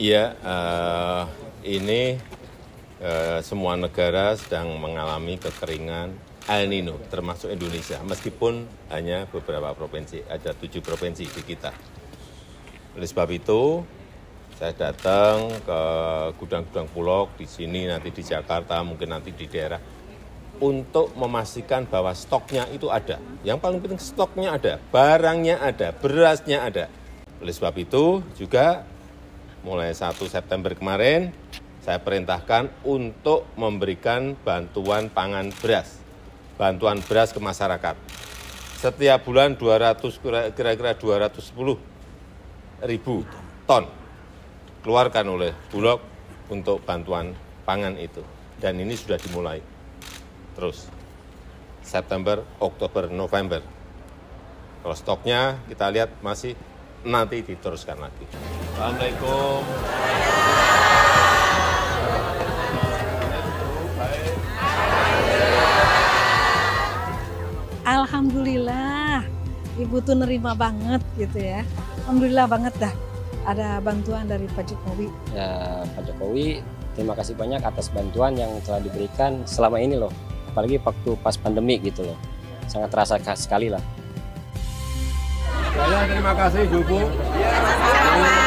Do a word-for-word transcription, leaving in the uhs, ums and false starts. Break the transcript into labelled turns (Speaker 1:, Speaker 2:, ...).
Speaker 1: Iya, uh, ini uh, semua negara sedang mengalami kekeringan El Nino, termasuk Indonesia, meskipun hanya beberapa provinsi, ada tujuh provinsi di kita. Oleh sebab itu, saya datang ke gudang-gudang Bulog di sini, nanti di Jakarta, mungkin nanti di daerah, untuk memastikan bahwa stoknya itu ada. Yang paling penting stoknya ada, barangnya ada, berasnya ada. Oleh sebab itu juga mulai satu September kemarin, saya perintahkan untuk memberikan bantuan pangan beras, bantuan beras ke masyarakat. Setiap bulan dua ratus, kira-kira dua ratus sepuluh ribu ton keluarkan oleh Bulog untuk bantuan pangan itu. Dan ini sudah dimulai terus, September, Oktober, November. Kalau stoknya kita lihat masih nanti diteruskan lagi. Assalamualaikum.
Speaker 2: Alhamdulillah, Ibu tuh nerima banget gitu ya. Alhamdulillah banget dah ada bantuan dari Pak Jokowi.
Speaker 3: Ya, Pak Jokowi, terima kasih banyak atas bantuan yang telah diberikan selama ini loh. Apalagi waktu pas pandemi gitu loh. Sangat terasa sekali lah.
Speaker 4: Saya terima kasih Bu. Bu.